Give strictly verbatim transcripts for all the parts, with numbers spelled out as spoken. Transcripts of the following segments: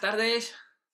tardes,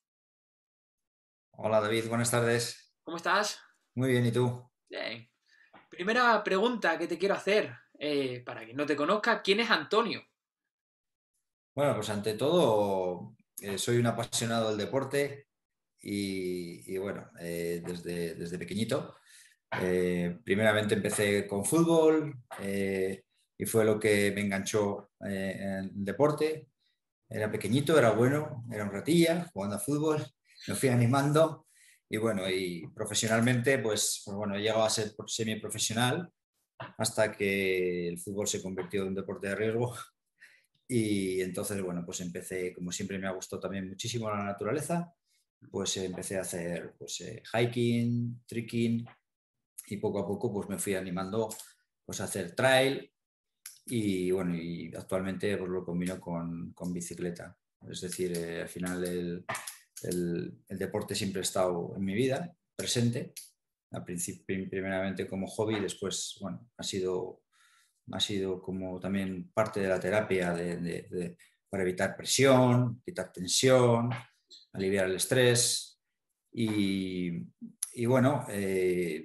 Hola David, buenas tardes. ¿cómo estás? Muy bien, ¿y tú? Bien. Primera pregunta que te quiero hacer, eh, para quien no te conozca, ¿quién es Antonio? Bueno, pues ante todo, eh, soy un apasionado del deporte y, y bueno, eh, desde, desde pequeñito. Eh, primeramente empecé con fútbol eh, y fue lo que me enganchó eh, en el deporte. Era pequeñito, era bueno, era un ratilla jugando a fútbol, me fui animando y bueno, y profesionalmente, pues, pues bueno, he llegado a ser semiprofesional hasta que el fútbol se convirtió en un deporte de riesgo. Y entonces, bueno, pues empecé, como siempre me ha gustado también muchísimo la naturaleza, pues empecé a hacer pues, eh, hiking, trekking y poco a poco pues me fui animando pues, a hacer trail y bueno, y actualmente pues, lo combino con, con bicicleta. Es decir, eh, al final el, el, el deporte siempre ha estado en mi vida, presente, al principio, primeramente como hobby, después, bueno, ha sido ha sido como también parte de la terapia de, de, de, para evitar presión, quitar tensión, aliviar el estrés. Y, y bueno, eh,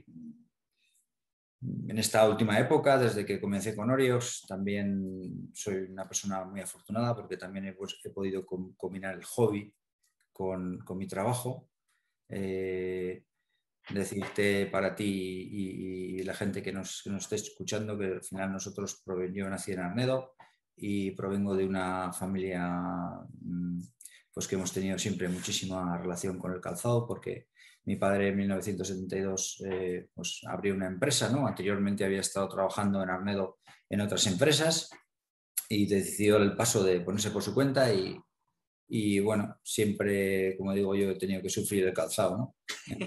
en esta última época, desde que comencé con Oriox, también soy una persona muy afortunada porque también he, pues, he podido com combinar el hobby con, con mi trabajo. Eh, decirte para ti y, y la gente que nos, que nos esté escuchando que al final nosotros, yo nací en Arnedo y provengo de una familia pues que hemos tenido siempre muchísima relación con el calzado porque mi padre en mil novecientos setenta y dos eh, pues abrió una empresa, ¿no? Anteriormente había estado trabajando en Arnedo en otras empresas y decidió el paso de ponerse por su cuenta y, y bueno, siempre, como digo yo, he tenido que sufrir el calzado, ¿no?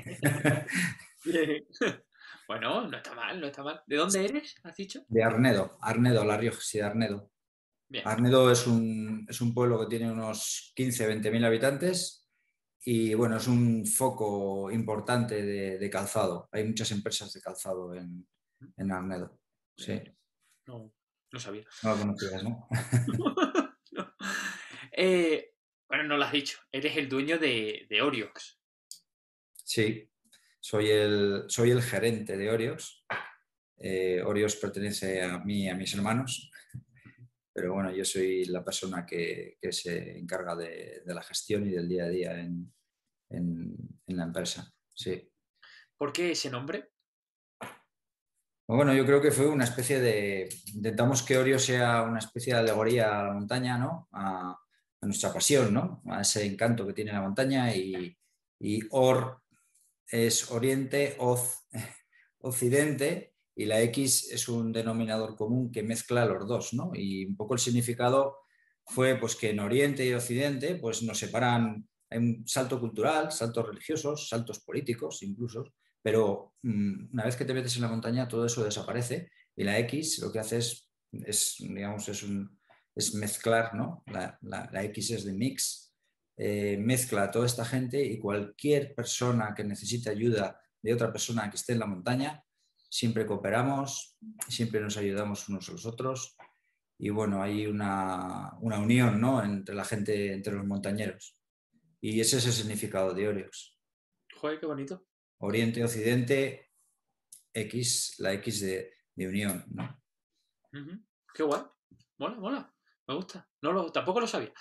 Bien. Bueno, no está mal, no está mal. ¿De dónde eres? ¿Has dicho? De Arnedo, Arnedo, La Rioja, sí, de Arnedo. Bien. Arnedo es un, es un pueblo que tiene unos quince veinte mil habitantes y bueno, es un foco importante de, de calzado. Hay muchas empresas de calzado en, en Arnedo. Sí, Bien. No, no sabía. no lo conocías, ¿no? No. Eh, bueno, no lo has dicho. Eres el dueño de, de Oriox. Sí, soy el, soy el gerente de Oriox. Eh, Oriox pertenece a mí y a mis hermanos, pero bueno, yo soy la persona que, que se encarga de, de la gestión y del día a día en, en, en la empresa. Sí. ¿Por qué ese nombre? Bueno, yo creo que fue una especie de... Intentamos que Orio sea una especie de alegoría a la montaña, ¿no? A, a nuestra pasión, ¿no? A ese encanto que tiene la montaña y, y Or es oriente, Oz occidente y la X es un denominador común que mezcla los dos, ¿no? Y un poco el significado fue pues que en Oriente y Occidente pues nos separan, hay un salto cultural, saltos religiosos, saltos políticos incluso, pero mmm, una vez que te metes en la montaña todo eso desaparece y la X lo que hace es, es digamos, es, un, es mezclar, ¿no? La, la, la X es de mix, eh, mezcla a toda esta gente y cualquier persona que necesite ayuda de otra persona que esté en la montaña, siempre cooperamos, siempre nos ayudamos unos a los otros y bueno, hay una, una unión, ¿no? Entre la gente, entre los montañeros. Y ese es el significado de Oriox. Joder, qué bonito. Oriente, Occidente, X, la X de, de unión, ¿no? Ujú. Qué guay. Mola, mola. Me gusta. No lo, tampoco lo sabía.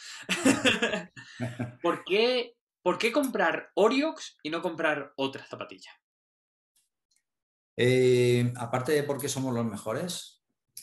¿Por qué, por qué comprar Oriox y no comprar otras zapatillas? Eh, aparte de porque somos los mejores,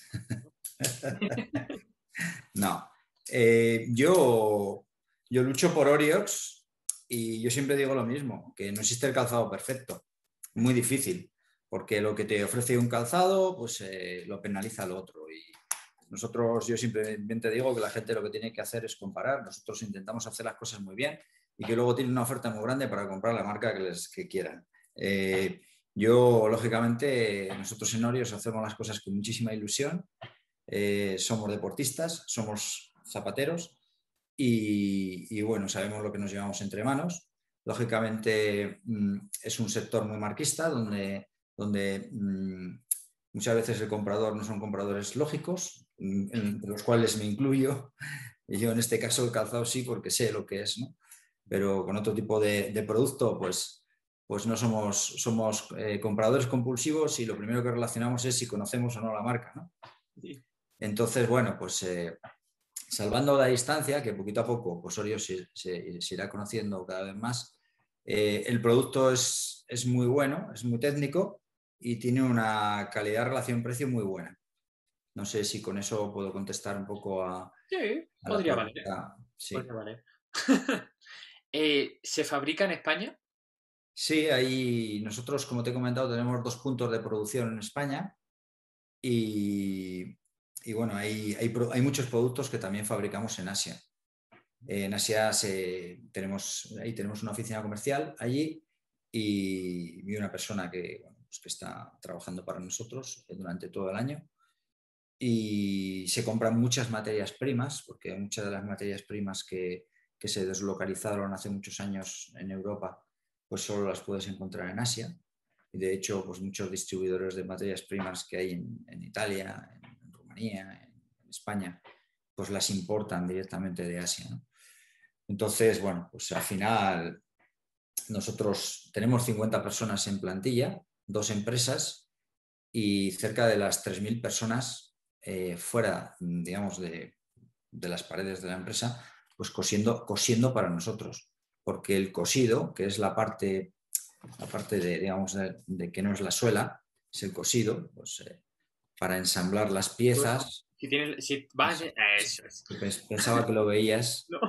no. Eh, yo, yo lucho por Oriox y yo siempre digo lo mismo, que no existe el calzado perfecto. Muy difícil, porque lo que te ofrece un calzado, pues eh, lo penaliza lo otro. Y nosotros, yo simplemente digo que la gente lo que tiene que hacer es comparar. Nosotros intentamos hacer las cosas muy bien y que luego tienen una oferta muy grande para comprar la marca que, les, que quieran. Eh, yo, lógicamente, nosotros en Orios hacemos las cosas con muchísima ilusión. Eh, somos deportistas, somos zapateros y, y, bueno, sabemos lo que nos llevamos entre manos. Lógicamente mmm, es un sector muy marquista donde, donde mmm, muchas veces el comprador no son compradores lógicos, entre los cuales me incluyo. Y yo en este caso el calzado sí porque sé lo que es, ¿no? pero con otro tipo de, de producto, pues, pues no somos, somos eh, compradores compulsivos y lo primero que relacionamos es si conocemos o no la marca, ¿no? Sí. Entonces, bueno, pues eh, salvando la distancia, que poquito a poco pues Orio se, se, se irá conociendo cada vez más, eh, el producto es, es muy bueno, es muy técnico y tiene una calidad-relación-precio muy buena. No sé si con eso puedo contestar un poco a, Sí, a la podría valer. pregunta. Podría Sí. valer. Eh, ¿se fabrica en España? Sí, ahí nosotros, como te he comentado, tenemos dos puntos de producción en España y, y bueno, hay, hay, hay, muchos productos que también fabricamos en Asia. En Asia se, tenemos, ahí tenemos una oficina comercial allí y, y una persona que, bueno, pues que está trabajando para nosotros durante todo el año. Y se compran muchas materias primas, porque muchas de las materias primas que, que se deslocalizaron hace muchos años en Europa, pues solo las puedes encontrar en Asia. Y de hecho, pues muchos distribuidores de materias primas que hay en, en Italia, en, en Rumanía, en, en, España, pues las importan directamente de Asia, ¿no? Entonces, bueno, pues al final nosotros tenemos cincuenta personas en plantilla, dos empresas y cerca de las tres mil personas eh, fuera, digamos, de, de, las paredes de la empresa, pues cosiendo, cosiendo para nosotros. Porque el cosido, que es la parte, la parte de, digamos, de, de que no es la suela, es el cosido, pues eh, para ensamblar las piezas. Si, tienes, si vas... Eso es. Pensaba que lo veías. No.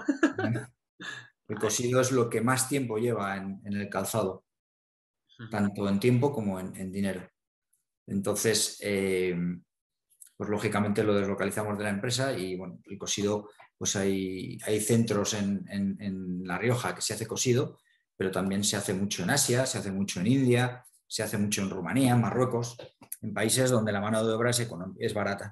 El cosido es lo que más tiempo lleva en, en el calzado, tanto en tiempo como en, en dinero. Entonces, eh, pues lógicamente lo deslocalizamos de la empresa y bueno, el cosido, pues hay, hay centros en, en, en La Rioja que se hace cosido, pero también se hace mucho en Asia, se hace mucho en India, se hace mucho en Rumanía, en Marruecos, en países donde la mano de obra es, es barata.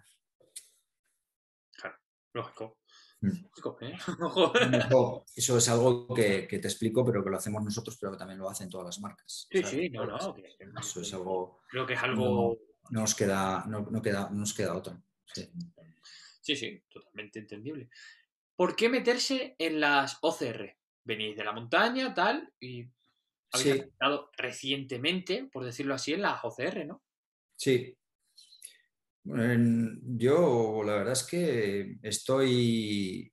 Claro, lógico. Mm. Lógico, ¿eh? Eso, eso es algo que, que, te explico, pero que lo hacemos nosotros, pero que también lo hacen todas las marcas. Sí, sí, no, no. Eso es algo... Creo que es No, algo... no nos queda, no, no queda, no nos queda otra. Sí. sí, sí, totalmente entendible. ¿Por qué meterse en las O C R? Venís de la montaña, tal, y habéis Sí, aterrizado recientemente, por decirlo así, en las O C R, ¿no? sí. Bueno, yo la verdad es que estoy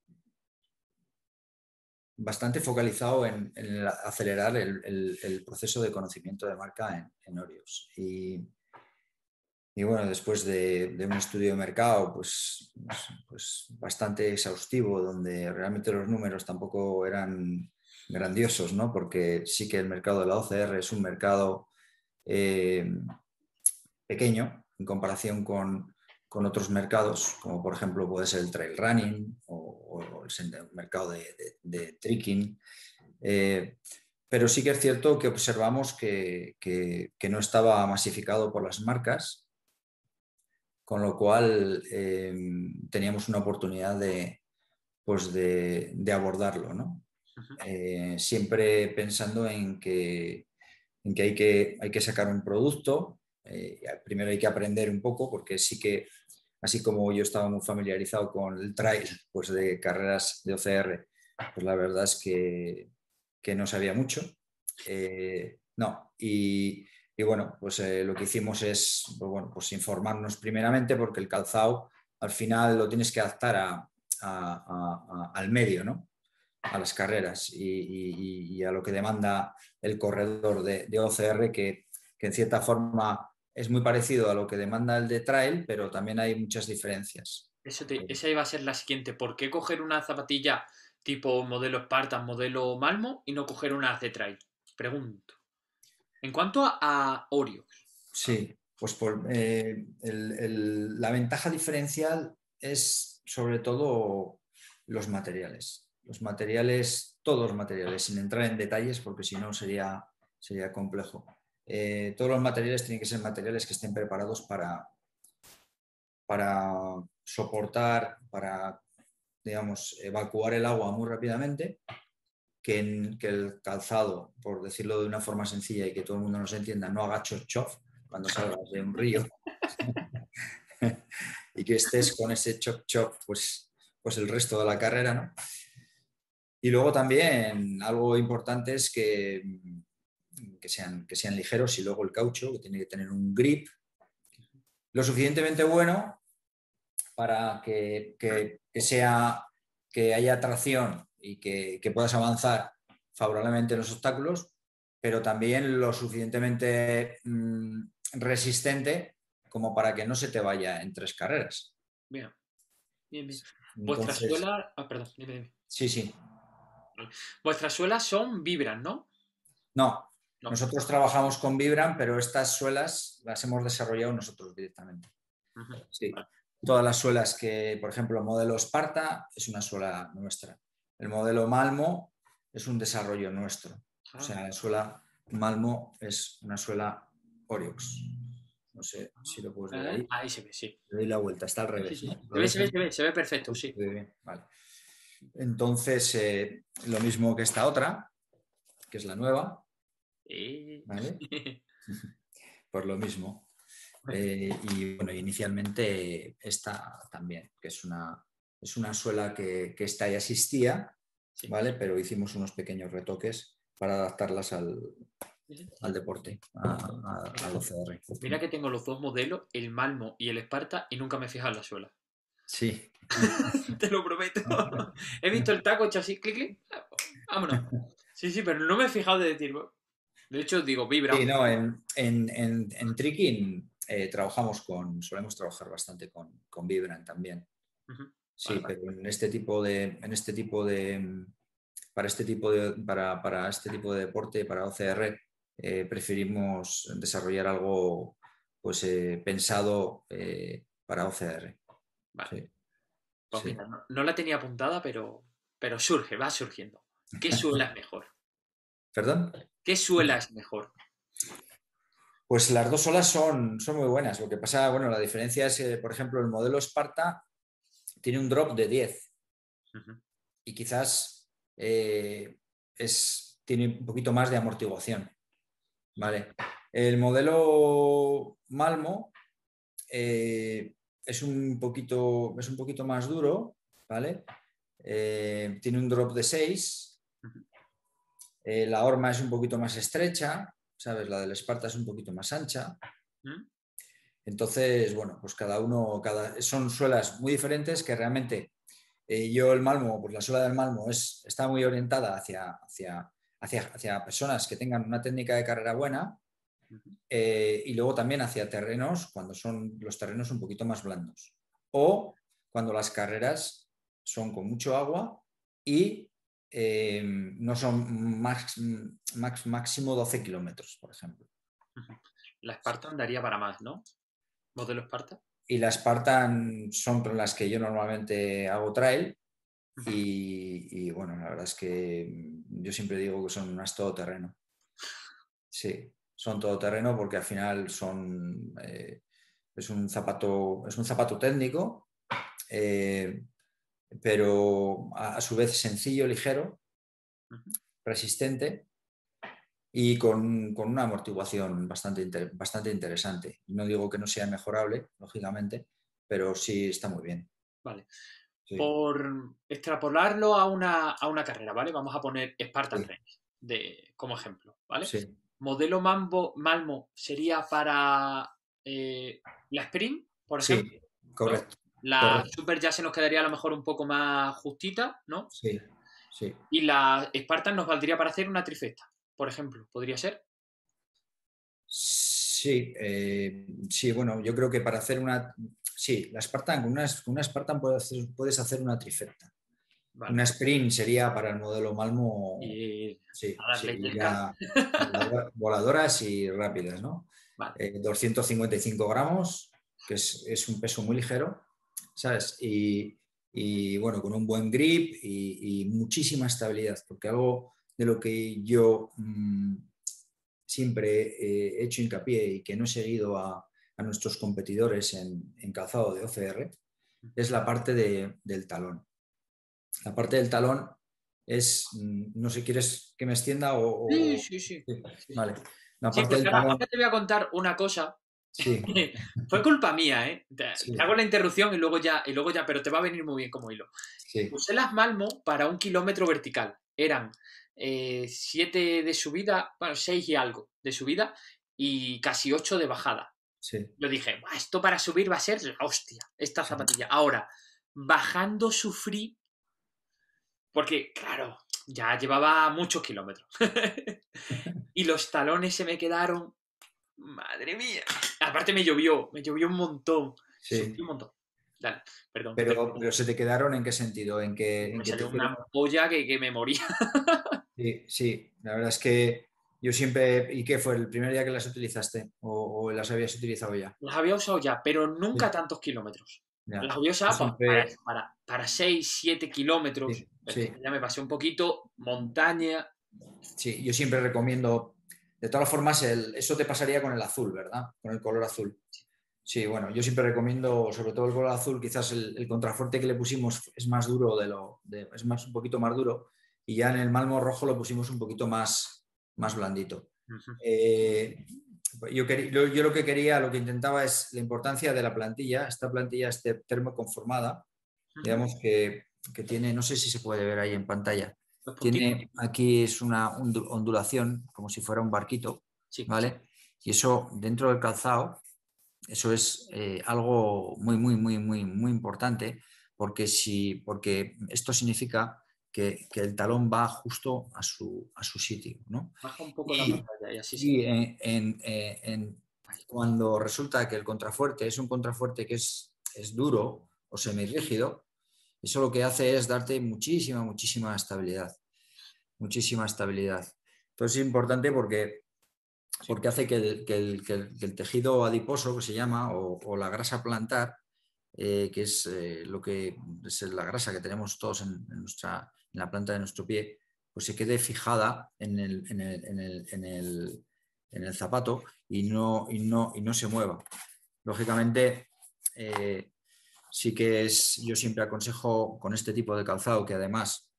bastante focalizado en, en acelerar el, el, el, proceso de conocimiento de marca en, en Orios. Y, y, bueno, después de, de, un estudio de mercado pues, pues, pues bastante exhaustivo, donde realmente los números tampoco eran grandiosos, ¿no? Porque sí que el mercado de la O C R es un mercado eh, pequeño en comparación con, con, otros mercados, como por ejemplo puede ser el trail running o, o el mercado de, de, de trekking. Eh, pero sí que es cierto que observamos que, que, que, no estaba masificado por las marcas, con lo cual eh, teníamos una oportunidad de, pues de, de abordarlo, ¿no? Uh-huh. Eh, siempre pensando en que, en que, hay que hay que sacar un producto. Eh, primero hay que aprender un poco, porque sí que, así como yo estaba muy familiarizado con el trail pues de carreras de O C R, pues la verdad es que, que no sabía mucho. Eh, no, y, y, bueno, pues eh, lo que hicimos es pues, bueno, pues informarnos primeramente, porque el calzado al final lo tienes que adaptar a, a, a, al medio, ¿no? A las carreras y, y, y, a lo que demanda el corredor de, de O C R, que, que en cierta forma es muy parecido a lo que demanda el de trail, pero también hay muchas diferencias. Eso te, esa iba a ser la siguiente. ¿Por qué coger una zapatilla tipo modelo Spartan, modelo Malmo y no coger unas de trail? Pregunto. En cuanto a, a Oreo. Sí, pues por, eh, el, el, la ventaja diferencial es sobre todo los materiales. Los materiales, todos los materiales, sin entrar en detalles porque si no sería, sería complejo. Eh, todos los materiales tienen que ser materiales que estén preparados para, para soportar, para, digamos, evacuar el agua muy rápidamente, que, en, que el calzado, por decirlo de una forma sencilla y que todo el mundo nos entienda, no haga chof-chof cuando salgas de un río y que estés con ese chof-chof pues, pues el resto de la carrera, ¿no? Y luego también algo importante es que, que, sean, que sean ligeros y luego el caucho, que tiene que tener un grip lo suficientemente bueno para que, que, que sea, que haya tracción y que, que puedas avanzar favorablemente en los obstáculos, pero también lo suficientemente mmm, resistente como para que no se te vaya en tres carreras. Bien, bien, bien. Vuestras Entonces, suelas... Ah, perdón, dime, dime. sí, sí. Vale. Vuestras suelas son Vibram, ¿no? No, No. nosotros trabajamos con Vibram, pero estas suelas las hemos desarrollado nosotros directamente. Ujú. Sí. Vale. Todas las suelas que, por ejemplo, el modelo Sparta es una suela nuestra. El modelo Malmo es un desarrollo nuestro. O Ah, sea, la suela Malmo es una suela Oreox. No sé si lo puedes ver ah, ahí. ahí se ve, sí. Le doy la vuelta, está al Sí, sí, revés, sí. ¿no? Se ¿Lo ve, ves se ve, ahí? se ve, se ve perfecto, Sí, sí. se ve bien. Vale. Entonces, eh, lo mismo que esta otra, que es la nueva, Eh, ¿vale? Por lo mismo. Eh, y bueno, inicialmente esta también, que es una, es una suela que, que esta ya existía, sí. ¿vale? Pero hicimos unos pequeños retoques para adaptarlas al, al deporte, a, a, al O C R. Mira que tengo los dos modelos, el Malmo y el Esparta, y nunca me he fijado en la suela. Sí. Te lo prometo. He visto el taco hecho así, clic, clic, vámonos. Sí, sí, pero no me he fijado de decir. De hecho, digo, Sí, Vibram. no, en, en, en, en Tricking eh, trabajamos con, solemos trabajar bastante con, con Vibram también. Ujú. Sí, Vale, vale. pero en este tipo de, en este tipo de, para este tipo de, para, para este tipo de deporte, para O C R, eh, preferimos desarrollar algo pues, eh, pensado eh, para O C R. Vale. Sí, Pues sí. mira, no, no la tenía apuntada, pero, pero surge, va surgiendo. ¿Qué suela es mejor? ¿Perdón? ¿Qué suela es mejor? Pues las dos olas son, son muy buenas. Lo que pasa, bueno, la diferencia es, eh, por ejemplo, el modelo Sparta tiene un drop de diez Ujú. y quizás eh, es, tiene un poquito más de amortiguación. ¿Vale? El modelo Malmo eh, es, un poquito, es un poquito más duro, ¿vale? Eh, tiene un drop de seis, Ujú. eh, la horma es un poquito más estrecha, ¿sabes? La del Sparta es un poquito más ancha. ¿Mm? Entonces, bueno, pues cada uno, cada, son suelas muy diferentes que realmente eh, yo el Malmo, pues la suela del Malmo es, está muy orientada hacia, hacia, hacia, hacia personas que tengan una técnica de carrera buena. Ujú. Eh, y luego también hacia terrenos cuando son los terrenos un poquito más blandos. O cuando las carreras son con mucho agua y eh, no son max, max, máximo doce kilómetros, por ejemplo. Ujú. La Esparta andaría para más, ¿no? ¿Modelo Esparta? Y las Spartan son con las que yo normalmente hago trail. Ujú. Y, y bueno, la verdad es que yo siempre digo que son unas todoterreno. Sí, son todoterreno porque al final son, eh, es un zapato, es un zapato técnico, eh, pero a, a, su vez sencillo, ligero, Ujú. resistente y con, con una amortiguación bastante, inter, bastante interesante. No digo que no sea mejorable, lógicamente, pero sí está muy bien. Vale. Sí, Por extrapolarlo a una, a una carrera, ¿vale? Vamos a poner Spartan sí, Race de, como ejemplo, ¿vale? sí, Modelo Mambo, Malmo sería para eh, la sprint, por ejemplo, sí, ¿no? correcto, La correcto, Super ya se nos quedaría a lo mejor un poco más justita, ¿no? sí, sí. Y la Spartan nos valdría para hacer una trifecta, por ejemplo, podría ser. Sí, eh, sí, bueno, yo creo que para hacer una... Sí, la Spartan, con una, con una Spartan puedes hacer, puedes hacer una trifecta. Vale. Una sprint sería para el modelo Malmo, Y sí, a darle sí, yesca. ya volador- voladoras y rápidas, ¿no? Vale. Eh, doscientos cincuenta y cinco gramos, que es, es un peso muy ligero, ¿sabes? Y, y, bueno, con un buen grip y, y muchísima estabilidad, porque algo de lo que yo mmm, siempre he hecho hincapié y que no he seguido a, a nuestros competidores en, en calzado de O C R es la parte de, del talón. La parte del talón es, mm, no sé, ¿quieres que me extienda o...? Sí, o- sí, sí. sí, Sí, vale. La sí, parte porque del ahora, talón, ahora te voy a contar una cosa Sí, Fue culpa mía, ¿eh? Te, te sí, hago la interrupción y luego ya, y luego ya, pero te va a venir muy bien como hilo. sí, Usé las Malmo para un kilómetro vertical. Eran eh, siete de subida, bueno, seis y algo de subida y casi ocho de bajada. sí, Yo dije, esto para subir va a ser la hostia, esta sí. zapatilla. Ahora, bajando sufrí, porque, claro, ya llevaba muchos kilómetros. Y los talones se me quedaron, madre mía. Aparte me llovió, me llovió un montón. Sufrí Sí. un montón. Dale, perdón, que te... Pero, pero ¿se te quedaron en qué sentido? ¿En que, en Me que te salió una hicieron? ampolla que, que me moría. Sí, sí, la verdad es que yo siempre... ¿Y qué fue? ¿El primer día que las utilizaste? ¿O, o las habías utilizado ya? Las había usado ya, pero nunca Sí, tantos kilómetros. ya. Las había Yo usado pa- para, siempre... para, para seis, siete kilómetros. Sí, Pero sí, ya me pasé un poquito, montaña. sí, yo siempre recomiendo... De todas formas, el- eso te pasaría con el azul, ¿verdad? Con el color azul. Sí, bueno, yo siempre recomiendo, sobre todo el color azul, quizás el, el contrafuerte que le pusimos es más duro de lo, de- es más un poquito más duro, y ya en el malmo rojo lo pusimos un poquito más, más blandito. Ujú, Eh, yo, quería- yo, yo lo que quería, lo que intentaba es la importancia de la plantilla. Esta plantilla es termoconformada, ujú. digamos que, que tiene, no sé si se puede ver ahí en pantalla, Los puntitos. tiene aquí es una ondulación como si fuera un barquito, Sí, ¿vale? Y eso dentro del calzado eso es eh, algo muy, muy, muy, muy, muy importante porque, si, porque esto significa que, que el talón va justo a su, a su sitio, ¿no? baja un poco la Y, pantalla y así se y ve. en, en- eh, en- Ahí. cuando resulta que el contrafuerte es un contrafuerte que es, es duro o semirrígido, eso lo que hace es darte muchísima, muchísima estabilidad, muchísima estabilidad. Entonces es importante porque Sí. porque hace que el, que el- que el- que el tejido adiposo, que se llama, o, o la grasa plantar, eh, que es eh, lo que es la grasa que tenemos todos en, en nuestra, en la planta de nuestro pie, pues se quede fijada en el, en el- en el- en el- en el zapato y no, y no, y no se mueva. Lógicamente, eh, sí que es, yo siempre aconsejo con este tipo de calzado que además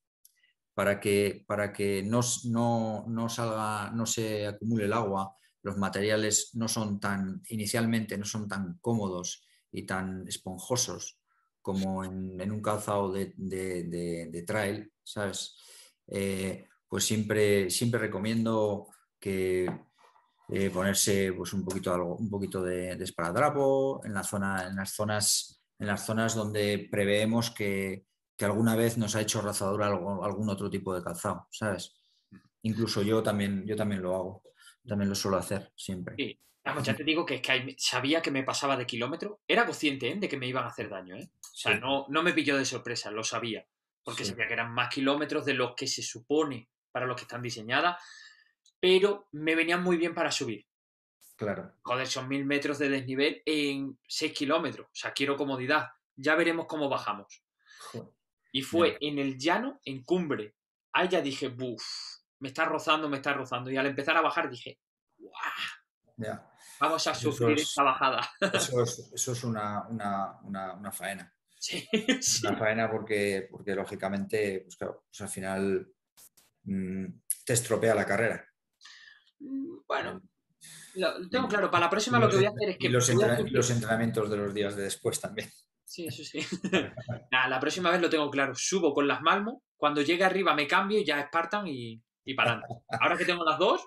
para que, para que no, no, no salga, no se acumule el agua, los materiales no son tan, inicialmente no son tan cómodos y tan esponjosos como en, en un calzado de, de, de, de trail, ¿sabes? Eh, pues siempre, siempre recomiendo que eh, ponerse pues, un poquito, algo, un poquito de, de esparadrapo en, la zona, en, las zonas, en las zonas donde preveemos que, que alguna vez nos ha hecho rozadura algo, algún otro tipo de calzado, ¿sabes? Incluso yo también, yo también lo hago, también lo suelo hacer siempre. Sí. Vamos, ya te digo que es que ahí sabía que me pasaba de kilómetro. Era consciente, ¿eh? De que me iban a hacer daño, ¿eh? O sea, Sí, no, no me pilló de sorpresa, lo sabía. Porque sí, sabía que eran más kilómetros de los que se supone para los que están diseñadas, pero me venían muy bien para subir. claro. Joder, son mil metros de desnivel en seis kilómetros. O sea, quiero comodidad. Ya veremos cómo bajamos. Joder, Y ya, fue en el llano, en cumbre. Ahí ya dije, buf, me está rozando, me está rozando. Y al empezar a bajar dije, "Guau, ya. vamos a Pues eso sufrir esta es, bajada". eso es, eso es una, una, una, una faena. Sí, Una sí. faena porque, porque lógicamente, pues claro, pues al final mmm, te estropea la carrera. Bueno, lo tengo Y, claro. Para la y próxima lo los, que voy a hacer es y que los, voy a entrena- y los subir. entrenamientos de los días de después también. Sí, eso sí. Nada, la próxima vez lo tengo claro. Subo con las Malmo. Cuando llegue arriba me cambio y ya Spartan y, y para adelante. Ahora que tengo las dos.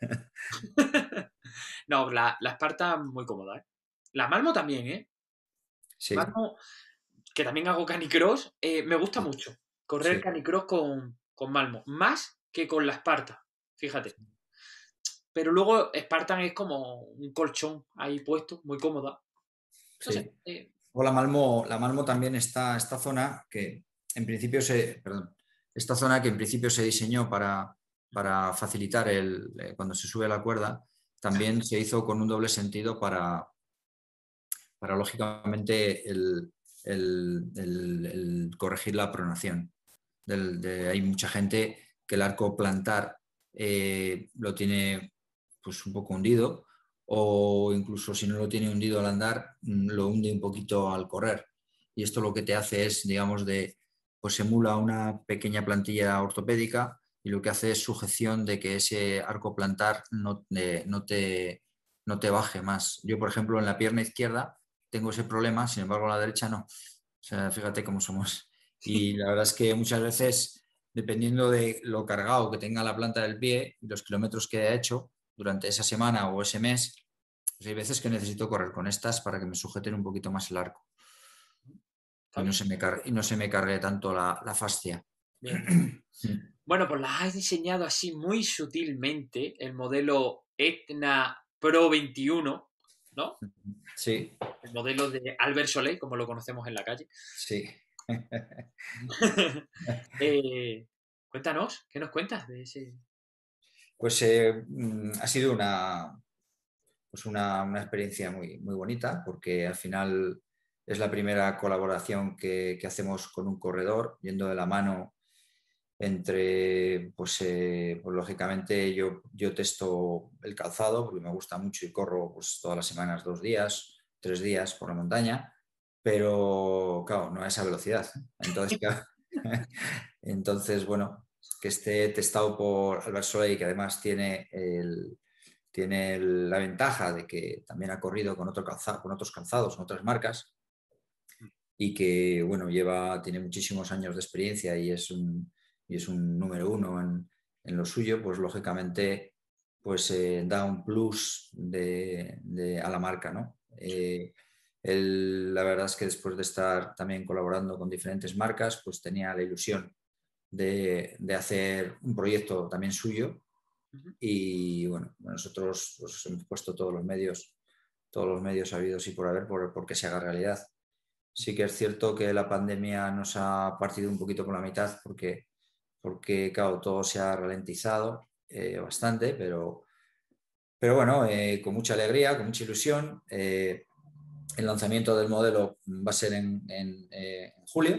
No, la, la Spartan muy cómoda, ¿eh? La Malmo también, ¿eh? Sí, Malmo, que también hago canicross, eh, me gusta sí, mucho. Correr sí. canicross con, con Malmo. Más que con la Sparta. Fíjate. Pero luego Spartan es como un colchón ahí puesto, muy cómoda. No sé. Sí. eh, O la Malmo, la Malmo también está esta zona que en principio se, perdón, esta zona que en principio se diseñó para, para facilitar el, eh, cuando se sube la cuerda, también se hizo con un doble sentido para, para lógicamente el, el- el- el corregir la pronación. Del- de- hay mucha gente que el arco plantar eh, lo tiene pues un poco hundido o incluso si no lo tiene hundido al andar, mm, lo hunde un poquito al correr. Y esto lo que te hace es, digamos, de, pues emula una pequeña plantilla ortopédica y lo que hace es sujeción de que ese arco plantar no, eh, no te no te baje más. Yo, por ejemplo, en la pierna izquierda tengo ese problema, sin embargo, en la derecha no. O sea, fíjate cómo somos. Y la verdad es que muchas veces, dependiendo de lo cargado que tenga la planta del pie y los kilómetros que haya hecho durante esa semana o ese mes, pues hay veces que necesito correr con estas para que me sujeten un poquito más el arco y no se me cargue, y no se me cargue tanto la, la fascia. Bien. Bueno, pues las has diseñado así muy sutilmente, el modelo Etna Pro veintiuno, ¿no? Sí. El modelo de Albert Soleil, como lo conocemos en la calle. Sí. eh, cuéntanos, ¿qué nos cuentas de ese? Pues eh, ha sido una, pues una, una experiencia muy, muy bonita porque al final es la primera colaboración que, que hacemos con un corredor, yendo de la mano entre, pues, eh, pues lógicamente yo, yo testo el calzado porque me gusta mucho y corro pues, todas las semanas dos días, tres días por la montaña, pero claro, no a esa velocidad. Entonces, claro, entonces bueno, que esté testado por Albert Soleil, que además tiene, el, tiene el, la ventaja de que también ha corrido con, otro calzado, con otros calzados, con otras marcas, y que bueno, lleva, tiene muchísimos años de experiencia y es un, y es un número uno en, en lo suyo, pues lógicamente pues, eh, da un plus de, de, a la marca, ¿no? Eh, él, la verdad es que después de estar también colaborando con diferentes marcas, pues tenía la ilusión de, de hacer un proyecto también suyo y bueno, nosotros pues, hemos puesto todos los medios, todos los medios habidos y por haber por, por que se haga realidad. Sí que es cierto que la pandemia nos ha partido un poquito por la mitad porque, porque claro, todo se ha ralentizado eh, bastante, pero, pero bueno, eh, con mucha alegría, con mucha ilusión. Eh, el lanzamiento del modelo va a ser en, en, eh, en julio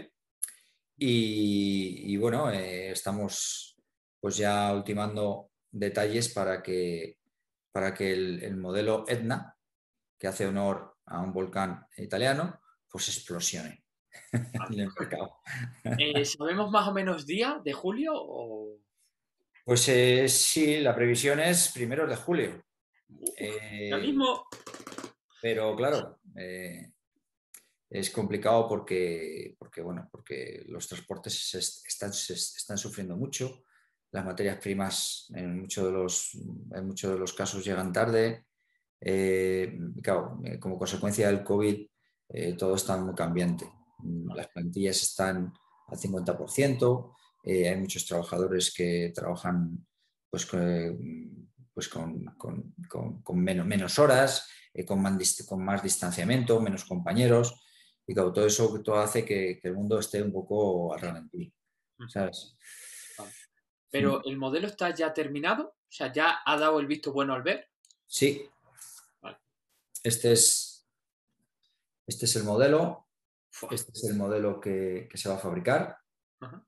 y, y bueno, eh, estamos pues ya ultimando detalles para que, para que el, el modelo Etna, que hace honor a un volcán italiano, pues explosione en el mercado. Eh, ¿Sabemos más o menos día de julio? O... Pues eh, sí, la previsión es primeros de julio. Uf, ya Eh, mismo. pero claro, eh, es complicado porque, porque, bueno, porque los transportes se están, se están sufriendo mucho, las materias primas en muchos de los, en muchos de los casos llegan tarde. Eh, claro, eh, como consecuencia del COVID, eh, todo está muy cambiante. Las plantillas están al cincuenta por ciento, eh, hay muchos trabajadores que trabajan pues, con, pues con, con, con, con menos, menos, horas, eh, con, más, con más distanciamiento, menos compañeros. Y claro, todo eso todo hace que, que el mundo esté un poco al ralentí, ¿sabes? Vale. Pero el modelo está ya terminado, o sea, ya ha dado el visto bueno al ver. Sí, Vale. este es, este es el modelo, Fua. este es el modelo que, que se va a fabricar. Ajá.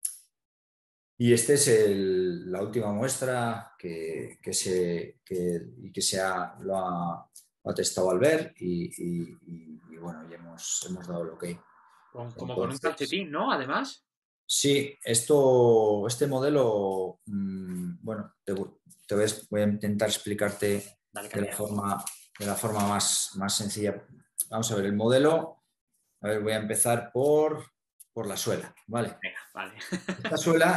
Y esta es el, la última muestra que, que, se, que, y que se ha, lo, ha, lo ha testado al ver y, y, y, y bueno, ya hemos, hemos dado el ok. Con, como con un Entonces, calcetín, ¿no? Además. sí, esto, este modelo, mmm, bueno, te, te voy, a, voy a intentar explicarte Dale, de la caña. forma, de la forma más, más sencilla. Vamos a ver, el modelo, a ver, voy a empezar por, por la suela, ¿vale? Venga, vale. Esta suela,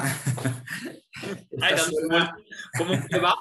Ay, esta dando suela, vueltas. ¿Cómo que va?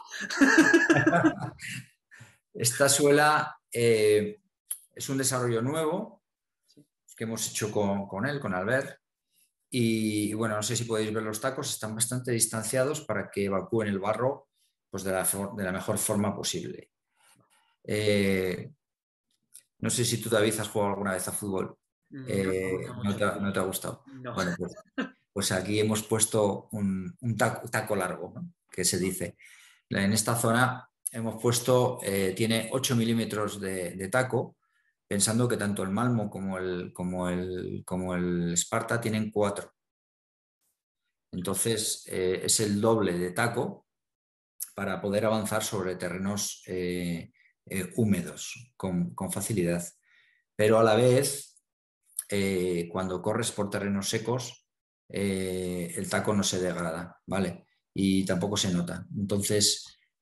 esta suela eh, es un desarrollo nuevo que hemos hecho con, con él, con Albert. Y bueno, no sé si podéis ver los tacos, están bastante distanciados para que evacúen el barro pues, de, la, de la mejor forma posible. Eh, no sé si tú, David, has jugado alguna vez a fútbol. No me Eh, gusta no, mucho. te, no, te, ha gustado. No. Bueno, pues, pues aquí hemos puesto un, un taco, taco, largo, ¿no? Que se dice. En esta zona hemos puesto, eh, tiene ocho milímetros de, de taco, pensando que tanto el Malmo como el, como el, como el Sparta tienen cuatro. Entonces, eh, es el doble de taco para poder avanzar sobre terrenos eh, eh, húmedos con, con, facilidad. Pero a la vez, eh, cuando corres por terrenos secos, eh, el taco no se degrada, ¿vale? Y tampoco se nota. Entonces,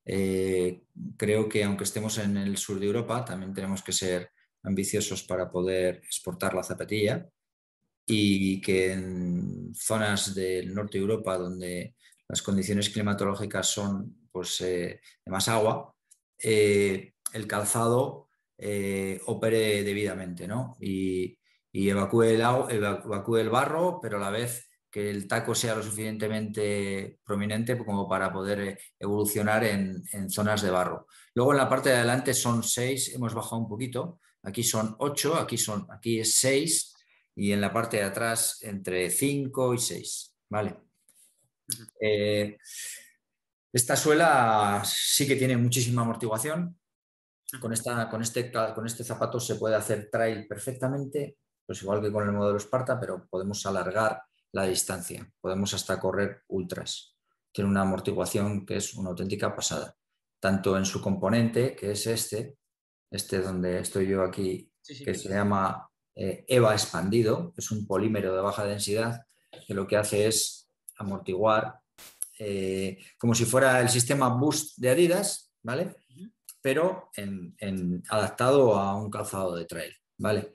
Eh, creo que aunque estemos en el sur de Europa, también tenemos que ser ambiciosos para poder exportar la zapatilla y que en zonas del norte de Europa donde las condiciones climatológicas son pues, eh, de más agua, eh, el calzado eh, opere debidamente, ¿no? Y, y evacúe, el agua, evacúe el barro, pero a la vez que el taco sea lo suficientemente prominente como para poder eh, evolucionar en, en zonas de barro. Luego en la parte de adelante son seis, hemos bajado un poquito, aquí son ocho, aquí, son, aquí es seis y en la parte de atrás entre cinco y seis, ¿vale? Ujú. Eh, esta suela sí que tiene muchísima amortiguación. Con, esta, con, este, con este zapato se puede hacer trail perfectamente, pues igual que con el modelo Sparta, pero podemos alargar la distancia, podemos hasta correr ultras. Tiene una amortiguación que es una auténtica pasada, tanto en su componente, que es este, este donde estoy yo aquí, Sí, sí. que se llama eh, EVA expandido, es un polímero de baja densidad, que lo que hace es amortiguar eh, como si fuera el sistema Boost de Adidas, ¿vale? Ujú. Pero en, en, adaptado a un calzado de trail, ¿vale?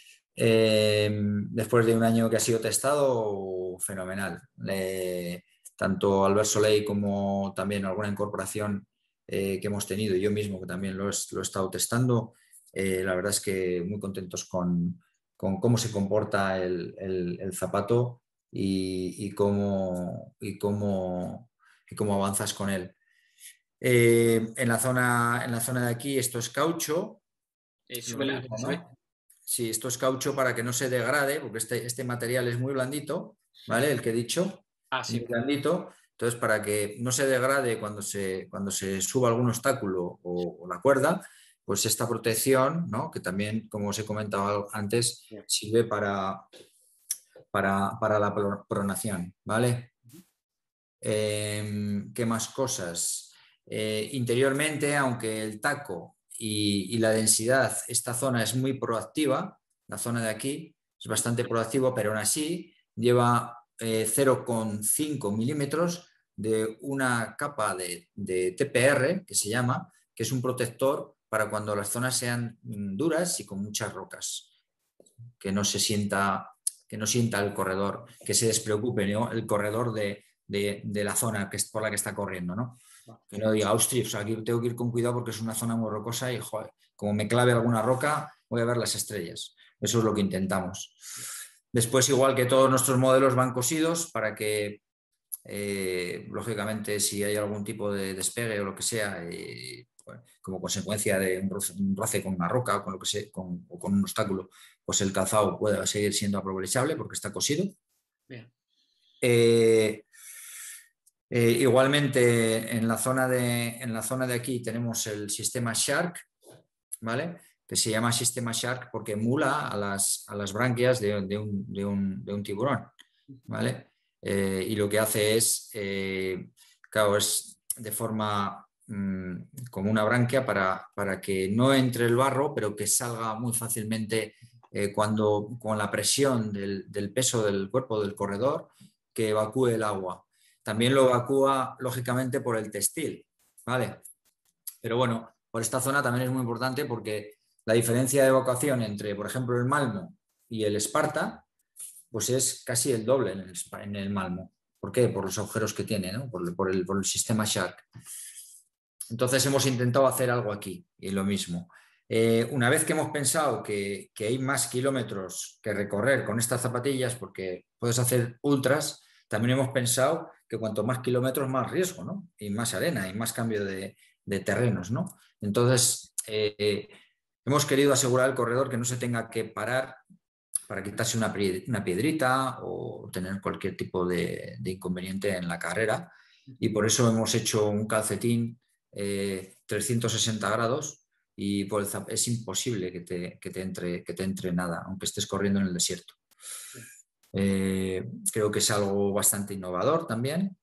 Eh, después de un año que ha sido testado, fenomenal. Eh, tanto Albert Soleil como también alguna incorporación eh, que hemos tenido, yo mismo que también lo, es, lo he estado testando, eh, la verdad es que muy contentos con, con cómo se comporta el, el, el zapato y, y, cómo, y, cómo, y cómo avanzas con él. Eh, en, la zona, en la zona de aquí esto es caucho, Eh, lo súbela, que mismo, no se ve. ¿no? Sí, esto es caucho para que no se degrade, porque este, este material es muy blandito, ¿vale? El que he dicho, Ah, muy sí. blandito. Entonces, para que no se degrade cuando se, cuando se suba algún obstáculo o, o la cuerda, pues esta protección, ¿no? Que también, como os he comentado antes, Bien. sirve para, para, para la pronación, ¿vale? Ujú. Eh, ¿Qué más cosas? Eh, interiormente, aunque el taco y, y, la densidad, esta zona es muy proactiva, la zona de aquí es bastante proactivo, pero aún así lleva eh, cero coma cinco milímetros de una capa de, de T P R, que se llama, que es un protector para cuando las zonas sean duras y con muchas rocas, que no se sienta, que no sienta el corredor, que se despreocupe, ¿no? El corredor de, de, de, la zona que es por la que está corriendo, ¿no? Que no diga, hostia, o sea, aquí tengo que ir con cuidado porque es una zona muy rocosa y, joder, como me clave alguna roca, voy a ver las estrellas. Eso es lo que intentamos. Después, igual que todos nuestros modelos van cosidos para que, eh, lógicamente, si hay algún tipo de despegue o lo que sea, eh, bueno, como consecuencia de un roce, un roce con una roca o con, lo que sea, con, o con un obstáculo, pues el calzado puede seguir siendo aprovechable porque está cosido. Bien. Eh, eh, igualmente, en la, zona de, en la zona de aquí tenemos el sistema Shark, ¿vale? Que se llama sistema Shark porque emula a las, a las branquias de, de, un, de, un, de un tiburón, ¿vale? Eh, y lo que hace es, eh, claro, es de forma mmm, como una branquia para, para que no entre el barro, pero que salga muy fácilmente eh, cuando con la presión del, del peso del cuerpo del corredor, que evacúe el agua. También lo evacúa, lógicamente, por el textil, ¿vale? Pero bueno, por esta zona también es muy importante porque la diferencia de evacuación entre, por ejemplo, el Malmo y el Sparta, pues es casi el doble en el, en el Malmo. ¿Por qué? Por los agujeros que tiene, ¿no? por, por, el, por el sistema Shark. Entonces hemos intentado hacer algo aquí y lo mismo. Eh, una vez que hemos pensado que, que hay más kilómetros que recorrer con estas zapatillas, porque puedes hacer ultras, también hemos pensado que cuanto más kilómetros, más riesgo, ¿no? Y más arena y más cambio de, de terrenos, ¿no? Entonces, eh, hemos querido asegurar al corredor que no se tenga que parar para quitarse una, una piedrita o tener cualquier tipo de, de inconveniente en la carrera. Y por eso hemos hecho un calcetín eh, trescientos sesenta grados y por el es imposible que te, que, te entre, que te entre nada, aunque estés corriendo en el desierto. Eh, creo que es algo bastante innovador también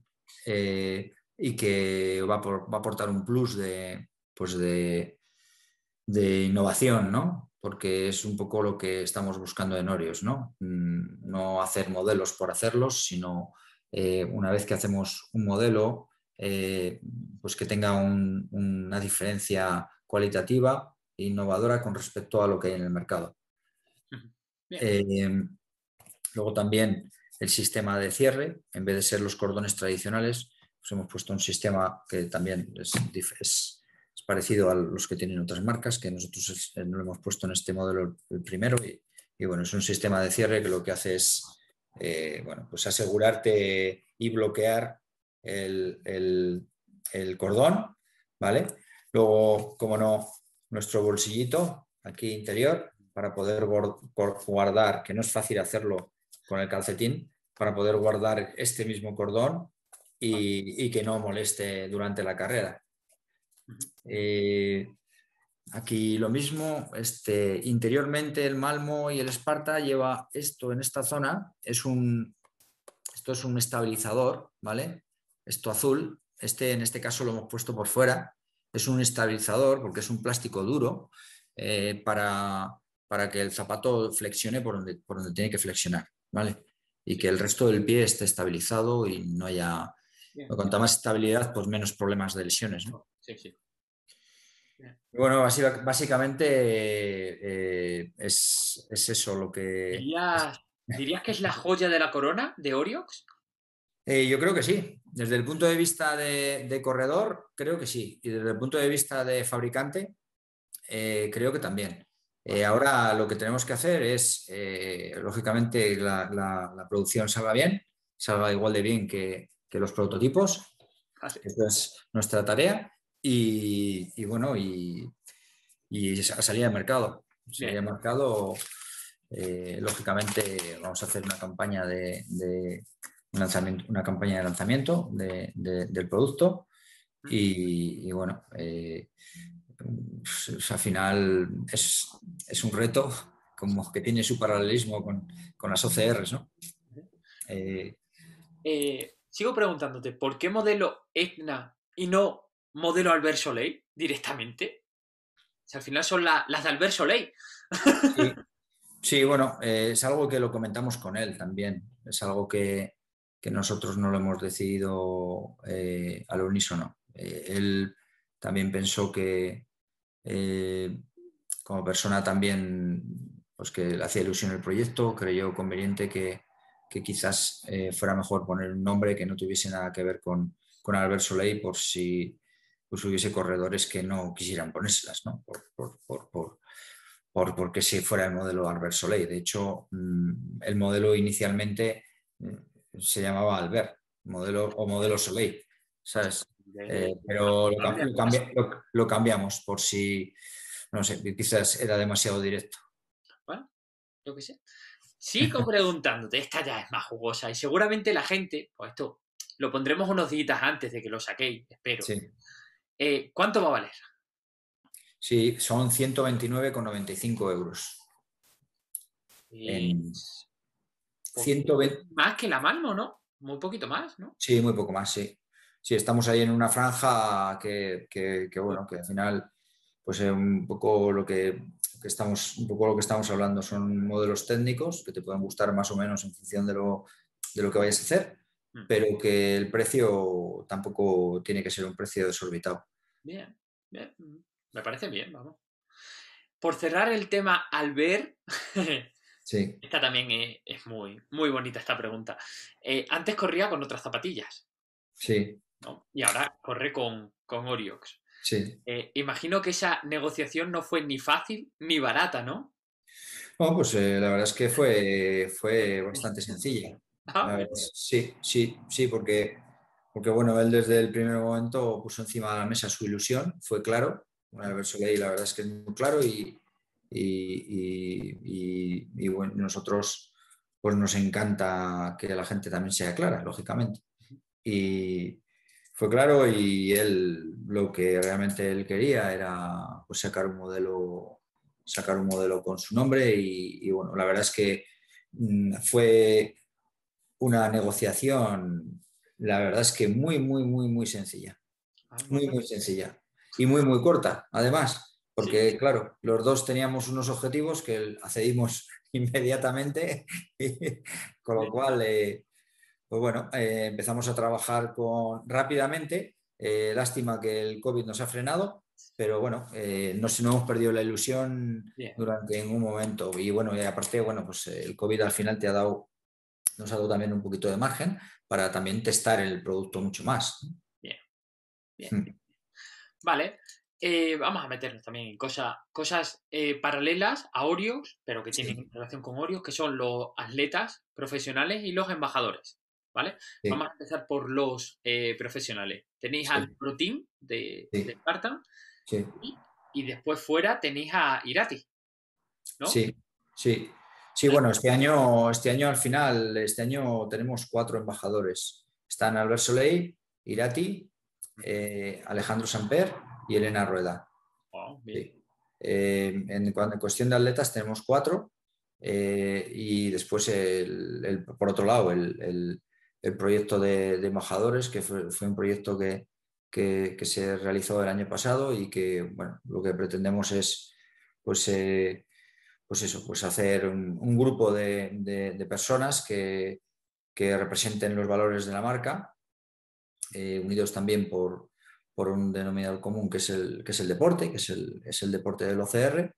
eh, y que va, por, va a aportar un plus de, pues de, de innovación, ¿no? Porque es un poco lo que estamos buscando en Oreos, ¿no? No hacer modelos por hacerlos, sino eh, una vez que hacemos un modelo, eh, pues que tenga un, una diferencia cualitativa e innovadora con respecto a lo que hay en el mercado. Eh, luego también el sistema de cierre, en vez de ser los cordones tradicionales, pues hemos puesto un sistema que también es, es, es parecido a los que tienen otras marcas, que nosotros es, no lo hemos puesto en este modelo el primero. Y, y bueno, es un sistema de cierre que lo que hace es eh, bueno, pues asegurarte y bloquear el, el, el cordón, ¿vale? Luego, como no, nuestro bolsillito aquí interior para poder guardar, que no es fácil hacerlo con el calcetín, para poder guardar este mismo cordón y, y que no moleste durante la carrera. Eh, aquí lo mismo, este, interiormente el Malmo y el Sparta lleva esto en esta zona, es un, esto es un estabilizador, ¿vale? Esto azul, este en este caso lo hemos puesto por fuera, es un estabilizador porque es un plástico duro eh, para, para que el zapato flexione por donde, por donde tiene que flexionar, ¿vale? Y que el resto del pie esté estabilizado y no haya... Bien. Cuanta más estabilidad, pues menos problemas de lesiones, ¿no? Sí, sí. Bueno, básicamente eh, es, es eso lo que... ¿Dirías, ¿Dirías que es la joya de la corona de Oriox? Eh, yo creo que sí. Desde el punto de vista de, de corredor, creo que sí. Y desde el punto de vista de fabricante, eh, creo que también. Eh, ahora lo que tenemos que hacer es, eh, lógicamente, la, la, la producción salga bien, salga igual de bien que, que los prototipos. Vale. Esa es nuestra tarea. Y, y bueno, y, y a salir al mercado. Salir al mercado, eh, lógicamente, vamos a hacer una campaña de, de un lanzamiento, una campaña de lanzamiento de, de, del producto. Y, y bueno, eh, pues, al final es, es un reto como que tiene su paralelismo con, con las O C Rs, ¿no? Eh... Eh, sigo preguntándote, ¿por qué modelo Etna y no modelo Albert Soleil directamente? O sea, al final son la, las de Albert Soleil. Sí, sí, bueno, eh, es algo que lo comentamos con él también. Es algo que, que nosotros no lo hemos decidido eh, al unísono. Eh, él también pensó que eh, como persona también, pues que le hacía ilusión el proyecto, creyó conveniente que, que quizás eh, fuera mejor poner un nombre que no tuviese nada que ver con, con Albert Soleil por si pues, hubiese corredores que no quisieran ponérselas, ¿no? Por, por, por, por, por, porque si fuera el modelo Albert Soleil. De hecho, mmm, el modelo inicialmente mmm, se llamaba Albert, modelo, o modelo Soleil, ¿sabes? Eh, pero lo, lo, cambi lo, lo cambiamos por si, no sé, quizás era demasiado directo. Bueno, yo qué sé. Sigo preguntándote, esta ya es más jugosa y seguramente la gente, pues esto lo pondremos unos días antes de que lo saquéis, espero. Sí. Eh, ¿Cuánto va a valer? Sí, son ciento veintinueve con noventa y cinco euros. Y... En... ciento veinte... Más que la Malmo, ¿no? Muy poquito más, ¿no? Sí, muy poco más, sí. Sí, estamos ahí en una franja que, que, que bueno, que al final, pues eh, un poco lo que, que estamos, un poco lo que estamos hablando son modelos técnicos que te pueden gustar más o menos en función de lo, de lo que vayas a hacer, mm. pero que el precio tampoco tiene que ser un precio desorbitado. Bien, bien, me parece bien, vamos. Por cerrar el tema Albert, sí. Esta también es, es muy, muy bonita esta pregunta. Eh, antes corría con otras zapatillas. Sí. ¿No? Y ahora corre con, con Oriox. Sí. Eh, imagino que esa negociación no fue ni fácil ni barata, ¿no? Bueno, pues eh, la verdad es que fue, fue bastante sencilla. Ah, sí, sí, sí, porque, porque bueno, él desde el primer momento puso encima de la mesa su ilusión, fue claro. Albert Soleil, la verdad es que es muy claro y, y, y, y, y bueno, nosotros pues nos encanta que la gente también sea clara, lógicamente. Y fue claro y él lo que realmente él quería era pues, sacar un modelo sacar un modelo con su nombre y, y bueno, la verdad es que mmm, fue una negociación, la verdad es que muy, muy, muy, muy sencilla. Muy, muy sencilla. Y muy, muy corta, además, porque, sí. Claro, los dos teníamos unos objetivos que accedimos inmediatamente, con lo cual, eh, pues bueno, eh, empezamos a trabajar con, rápidamente Eh, lástima que el COVID nos ha frenado, pero bueno, eh, no, no hemos perdido la ilusión Bien, durante ningún momento. Y bueno, y aparte, bueno, pues el COVID al final te ha dado, nos ha dado también un poquito de margen para también testar el producto mucho más. bien, bien. Vale. Eh, vamos a meternos también en cosas, cosas eh, paralelas a Orios, pero que tienen Sí, relación con Orios, que son los atletas profesionales y los embajadores. ¿Vale? sí, Vamos a empezar por los eh, profesionales. Tenéis al sí, Pro Team de, de sí, Spartan sí, y, y después fuera tenéis a Irati, ¿no? sí, sí. Sí, bueno, este año, este año al final, este año tenemos cuatro embajadores. Están Albert Soleil, Irati, eh, Alejandro Samper y Elena Rueda. Oh, bien. Sí. Eh, en, cuan- en cuestión de atletas tenemos cuatro eh, y después, el- el- por otro lado, el, el- el proyecto de, de embajadores, que fue, fue un proyecto que, que- que se realizó el año pasado y que, bueno, lo que pretendemos es, pues, eh, pues eso, pues hacer un, un grupo de, de- de personas que, que representen los valores de la marca, eh, unidos también por, por un denominador común que es el, que es el deporte, que es el, es el deporte del O C R,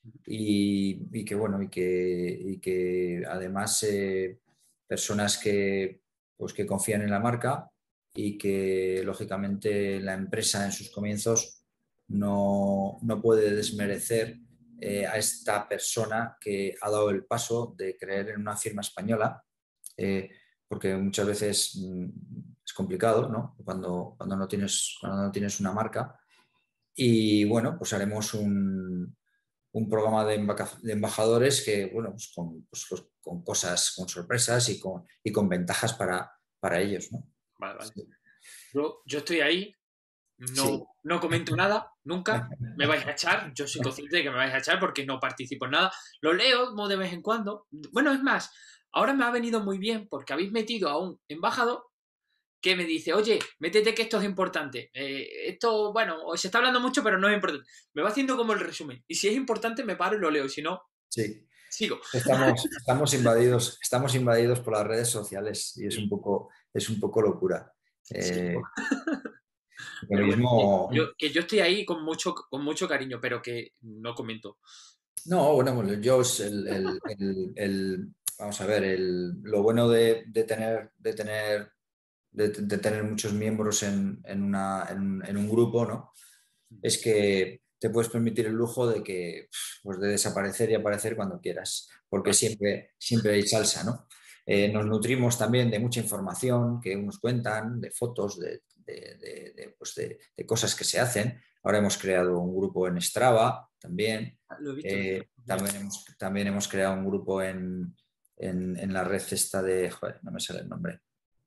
y, y que bueno, y que, y que además eh, personas que, pues, que confían en la marca y que lógicamente la empresa en sus comienzos no, no puede desmerecer eh, a esta persona que ha dado el paso de creer en una firma española, eh, porque muchas veces mm, es complicado, ¿no? Cuando, cuando, no tienes, cuando no tienes una marca. Y bueno, pues haremos un, un programa de, de embajadores que, bueno, pues con, pues con, cosas, con sorpresas y con, y con ventajas para, para ellos, ¿no? Vale, vale. Sí. Yo, yo estoy ahí, no, Sí. no comento nada, nunca. Me vais a echar, yo soy consciente de que me vais a echar porque no participo en nada. Lo leo de vez en cuando. Bueno, es más, ahora me ha venido muy bien porque habéis metido a un embajador que me dice, oye, métete que esto es importante. Eh, esto, bueno, se está hablando mucho, pero no es importante. Me va haciendo como el resumen. Y si es importante, me paro y lo leo. Y si no, Sí. sigo. Estamos, estamos, invadidos, estamos invadidos por las redes sociales y es un Sí, poco, es un poco locura. sigo. Eh, lo Pero bueno, que mismo, yo, que yo estoy ahí con mucho, con mucho cariño, pero que no comento. no, bueno, bueno, yo es el, el- el- el- vamos a ver, el- lo bueno de, de tener, de tener, de, de tener muchos miembros en, en una- en- en un grupo, ¿no? Es que te puedes permitir el lujo de que, pues, de desaparecer y aparecer cuando quieras, porque Claro. siempre, siempre hay salsa, ¿no? Eh, nos nutrimos también de mucha información que nos cuentan, de fotos, de, de- de- de, pues, de- de cosas que se hacen. Ahora hemos creado un grupo en Strava también. Lo he visto, lo he Eh, visto. también, hemos, también hemos creado un grupo en, en- en la red esta de, joder, no me sale el nombre,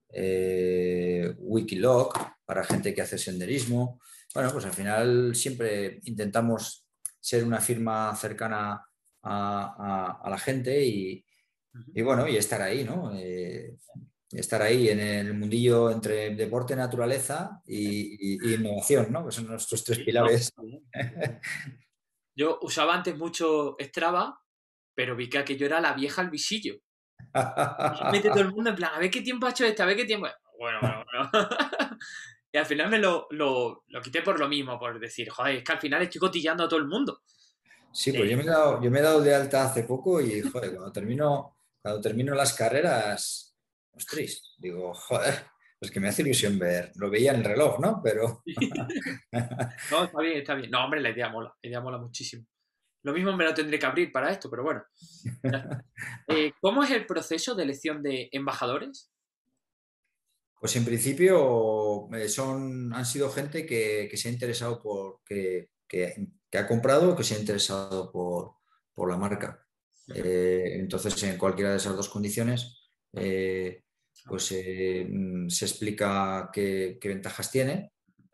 eh, Wikiloc para gente que hace senderismo. Bueno, pues al final siempre intentamos ser una firma cercana a, a- a la gente y, Ujú. y, bueno, y estar ahí, ¿no? Eh, estar ahí en el mundillo entre deporte, naturaleza y, y- y innovación, ¿no? Que son nuestros tres Sí, no, pilares. está bien. Yo usaba antes mucho Strava, pero vi que aquello era la vieja al visillo. Y mete todo el mundo en plan, a ver qué tiempo ha hecho este, a ver qué tiempo. Bueno, bueno, bueno. Y al final me lo, lo, lo quité por lo mismo, por decir, joder, es que al final estoy cotillando a todo el mundo. Sí, pues Eh, yo me he dado, yo me he dado de alta hace poco y, joder, cuando termino, cuando termino las carreras, ostras, digo, joder, pues que me hace ilusión ver, lo veía en el reloj, ¿no? Pero no, está bien, está bien. No, hombre, la idea mola, la idea mola muchísimo. Lo mismo me lo tendré que abrir para esto, pero bueno. Ya está. Eh, ¿cómo es el proceso de elección de embajadores? pues en principio eh, son, han sido gente que, que se ha interesado por, que, que- que ha comprado o que se ha interesado por, por la marca. Ujú. Eh, entonces, en cualquiera de esas dos condiciones, eh, pues eh, mm, se explica qué, qué ventajas tiene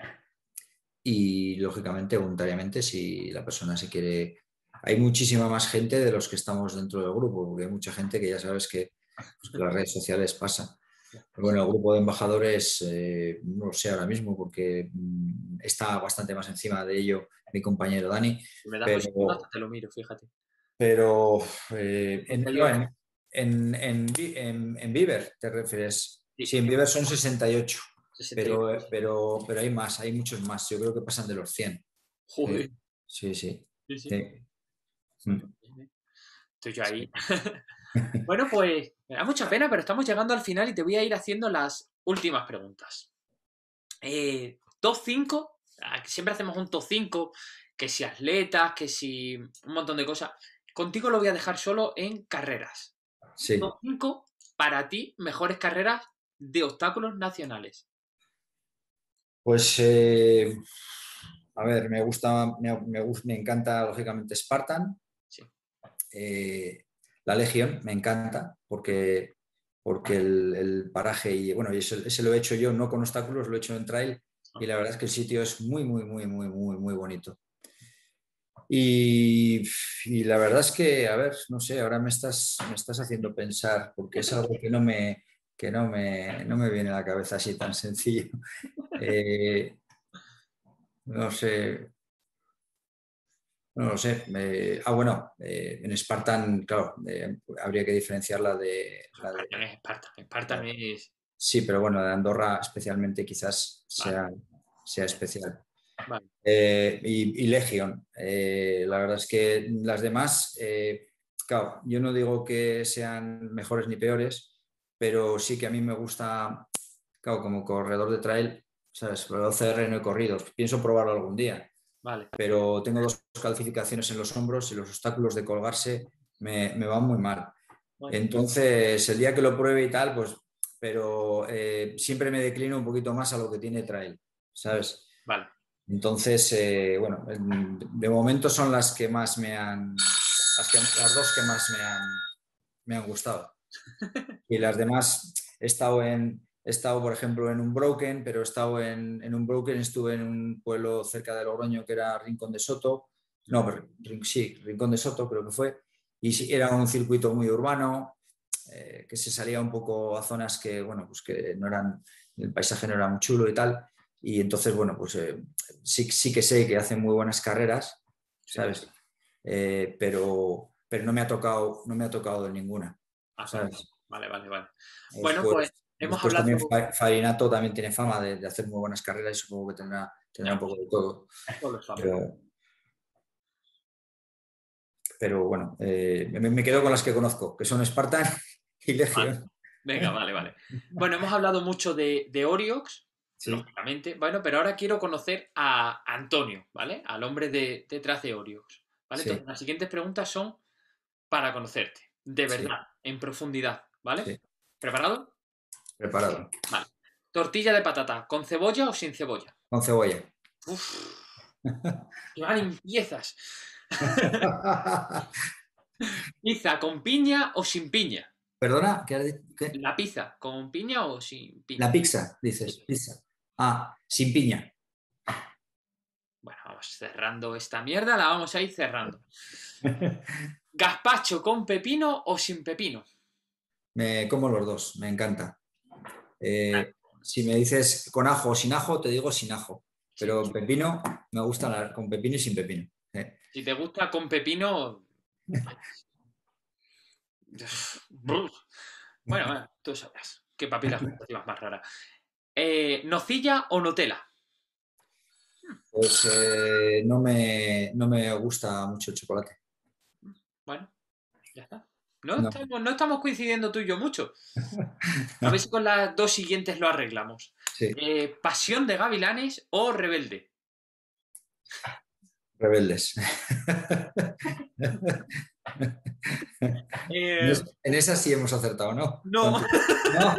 y, lógicamente, voluntariamente, si la persona se quiere... Hay muchísima más gente de los que estamos dentro del grupo, porque hay mucha gente que ya sabes que, pues, que las redes sociales pasa. Pero bueno, el grupo de embajadores eh, no lo sé ahora mismo porque mm, está bastante más encima de ello mi compañero Dani, Si me das dos segundos, pero, hasta te lo miro, fíjate. pero eh, en, Porque no, yo, en, en, en, Vi- en- en Viver te refieres. sí, Sí, en Viver son sesenta y ocho. sesenta y ocho. pero, pero, pero hay más, hay muchos más. Yo creo que pasan de los cien. Joder. Sí, sí, sí. Sí, sí. Sí. Mm. Estoy yo ahí. Sí. Bueno, pues me da mucha pena, pero estamos llegando al final y te voy a ir haciendo las últimas preguntas. Eh, top cinco. Siempre hacemos un top cinco, que si atletas, que si un montón de cosas. Contigo lo voy a dejar solo en carreras. Sí. Top cinco para ti, mejores carreras de obstáculos nacionales. Pues, eh, a ver, me gusta, me, me, gus- me encanta lógicamente Spartan. Sí. Eh, la Legión me encanta porque, porque el, el paraje, y bueno, y ese, ese lo he hecho yo, no con obstáculos, lo he hecho en trail y la verdad es que el sitio es muy, muy, muy, muy, muy, muy bonito. Y, y la verdad es que, a ver, no sé, ahora me estás, me estás haciendo pensar porque es algo que no me, que no me, no me viene a la cabeza así tan sencillo. Eh, no sé, no lo sé. Me- ah, bueno, eh, en Spartan, claro, eh, habría que diferenciar la de, la Spartan de es Spartan. Spartan es. sí, pero bueno, de Andorra especialmente quizás Vale, sea, sea especial. vale. Eh, y, y Legion. Eh, la verdad es que las demás, eh, claro, yo no digo que sean mejores ni peores, pero sí que a mí me gusta, claro, como corredor de trail, ¿sabes? Pero C R no he corrido, pienso probarlo algún día, Vale. pero tengo dos calcificaciones en los hombros y los obstáculos de colgarse me, me van muy mal. Bueno, Entonces, el día que lo pruebe y tal, pues, pero eh, siempre me declino un poquito más a lo que tiene trail, ¿sabes? vale. Entonces, eh, bueno, de momento son las que más me han, las, que, las dos que más me han, me han gustado. Y las demás, he estado, en, he estado, por ejemplo, en un Broken, pero he estado en, en un Broken, estuve en un pueblo cerca de Logroño que era Rincón de Soto, no, pero, sí, Rincón de Soto creo que fue, y sí, era un circuito muy urbano, eh, que se salía un poco a zonas que, bueno, pues que no eran, el paisaje no era muy chulo y tal, y entonces, bueno, pues eh, sí, sí que sé que hacen muy buenas carreras, Sí. ¿sabes? Eh, pero, pero no me ha tocado, no me ha tocado de ninguna, Ajá. ¿sabes? Vale, vale, vale. Bueno, Después, pues hemos después también hablado Fa- Farinato también tiene fama de, de hacer muy buenas carreras y supongo que tendrá, tendrá un ya, poco de todo. todos los saben. Pero, pero bueno, eh, me, me quedo con las que conozco, que son Spartan y Vale. Legion. Venga, vale, vale. Bueno, hemos hablado mucho de, de Oriox, Sí, lógicamente. Bueno, pero ahora quiero conocer a Antonio, ¿vale? Al hombre de, detrás de Oriox. ¿Vale? sí, Entonces, las siguientes preguntas son para conocerte, de sí, verdad, en profundidad, ¿vale? sí. ¿Preparado? Preparado. Vale. Tortilla de patata, ¿con cebolla o sin cebolla? Con cebolla. Uf, qué mal empiezas. Pizza, ¿con piña o sin piña? ¿Perdona? ¿Qué has dicho? ¿Qué? La pizza, ¿con piña o sin La piña? pizza, Sí. dices. Pizza. Ah, sin piña. Bueno, vamos cerrando esta mierda, la vamos a ir cerrando. ¿Gazpacho con pepino o sin pepino? Me como los dos, me encanta. Vale, Eh, si me dices con ajo o sin ajo, te digo sin ajo. sí. Pero pepino, me gusta la- con pepino y sin pepino. Eh. Si te gusta con pepino. Bueno, bueno, tú sabrás. Qué papilas gustativas más raras. Eh, ¿nocilla o Nutella? Pues eh, no me, no me gusta mucho el chocolate. Bueno, ya está. No No. estamos, no estamos coincidiendo tú y yo mucho. A ver si con las dos siguientes lo arreglamos. Sí, Eh, ¿pasión de gavilanes o rebelde? rebeldes. En, Eh, es- en esa sí hemos acertado, ¿no? no. Contigo. ¿No?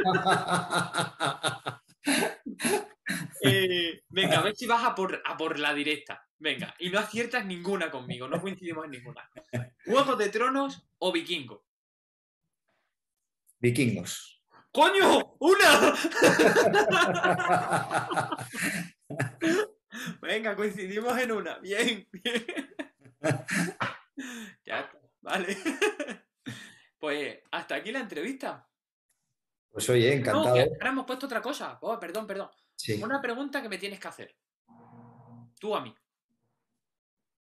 Eh, venga, a ver si vas a por, a por la directa. Venga, y no aciertas ninguna conmigo, no coincidimos en ninguna. ¿Juego de Tronos o Vikingo? Vikingos. ¡Coño! ¡Una! Venga, coincidimos en una. Bien, bien. Ya está, vale. Pues hasta aquí la entrevista. Pues oye, No, que encantado. ahora hemos puesto otra cosa. Oh, perdón, perdón. Sí. Una pregunta que me tienes que hacer. Tú a mí.